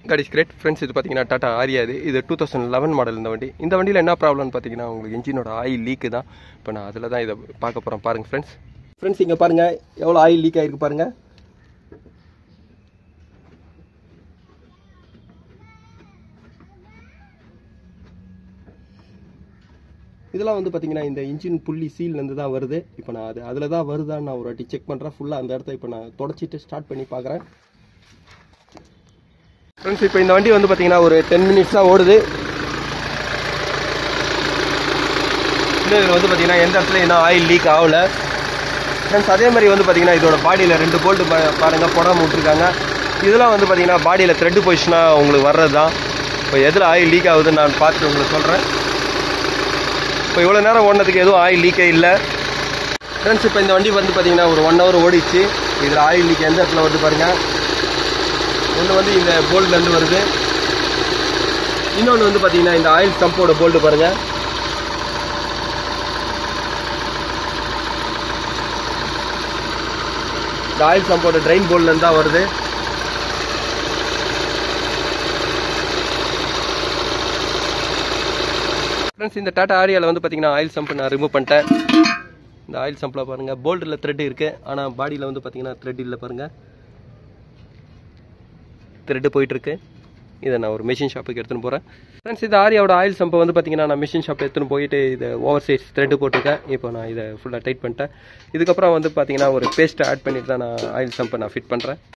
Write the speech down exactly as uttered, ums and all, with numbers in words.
God is great friends. இது பாத்தீங்கன்னா டாடா ஆரியா. இது இது டூ தௌசண்ட் லெவன் மாடல் இந்த வண்டி. இந்த வண்டியில் என்ன ப்ராப்ளம்னு பார்த்தீங்கன்னா உங்களுக்கு இன்ஜினோட ஆயில் லீக்கு தான். இப்போ நான் அதில் தான் இதை பார்க்க போகிறேன் பாருங்க ஃப்ரெண்ட்ஸ். ஃப்ரெண்ட்ஸ் இங்கே பாருங்க எவ்வளோ ஆயில் லீக் ஆகிருக்கு பாருங்க. இதெல்லாம் வந்து பார்த்தீங்கன்னா இந்த இன்ஜின் புள்ளி சீல்லேருந்து தான் வருது. இப்போ நான் அது அதில் தான் வருதான்னு நான் ஒரு வாட்டி செக் பண்ணுறேன் ஃபுல்லாக. அந்த இடத்த இப்போ நான் தொடச்சிட்டு ஸ்டார்ட் பண்ணி பார்க்குறேன் ஃப்ரெண்ட்ஸ். இப்போ இந்த வண்டி வந்து பார்த்தீங்கன்னா ஒரு டென் மினிட்ஸ் தான் ஓடுது. இன்னும் இதில் வந்து பார்த்தீங்கன்னா எந்த இடத்துல இன்னும் ஆயில் லீக் ஆகலை ஃப்ரெண்ட்ஸ். அதே மாதிரி வந்து பார்த்தீங்கன்னா இதோட பாடியில் ரெண்டு போல்ட்டு பாருங்கள் போடாமல் விட்டுருக்காங்க. இதெல்லாம் வந்து பார்த்தீங்கன்னா பாடியில் த்ரெட்டு போயிடுச்சுன்னா உங்களுக்கு வர்றது தான். இப்போ எதில் ஆயில் லீக் ஆகுதுன்னு நான் பார்த்துட்டு உங்களுக்கு சொல்கிறேன். இப்போ இவ்வளோ நேரம் ஓடினதுக்கு எதுவும் ஆயில் லீக்கே இல்லை ஃப்ரெண்ட்ஸ். இப்போ இந்த வண்டி வந்து பார்த்தீங்கன்னா ஒரு ஒன் ஹவர் ஓடிச்சு. இதில் ஆயில் லீக் எந்த இடத்துல வருது பாருங்கள். ஒன்று வந்து இந்த போல்ட்லேருந்து வருது. இன்னொன்று வந்து பார்த்தீங்கன்னா இந்த ஆயில் சம்போட போல்ட்டு பாருங்கள். இந்த ஆயில் சம்போட ட்ரெயின் போல்ட்லேருந்து தான் வருது. ஃப்ரெண்ட்ஸ் இந்த டாடா ஆரியாவில் வந்து பார்த்தீங்கன்னா ஆயில் சம்ப் நான் ரிமூவ் பண்ணிட்டேன். இந்த ஆயில் சம்பில் பாருங்கள் போல்ட்டில் த்ரெட் இருக்குது. ஆனால் பாடியில் வந்து பார்த்தீங்கன்னா த்ரெட் இல்லை பாருங்கள். த்ரெட்டு போயிட்டுருக்கு. இதை நான் ஒரு மிஷின் ஷாப்புக்கு எடுத்துன்னு போகிறேன் ஃப்ரெண்ட்ஸ். இந்த ஆரியாவோட ஆயில் சம்பை வந்து பார்த்தீங்கன்னா நான் மிஷின் ஷாப் எடுத்துன்னு போயிட்டு இதை ஓவர் சைஸ் த்ரெட்டு போட்டிருக்கேன். இப்போ நான் இதை ஃபுல்லாக டைட் பண்ணிட்டேன். இதுக்கப்புறம் வந்து பார்த்தீங்கன்னா ஒரு பேஸ்ட்டை ஆட் பண்ணிட்டு தான் நான் ஆயில் சம்பை நான் ஃபிட் பண்ணுறேன்.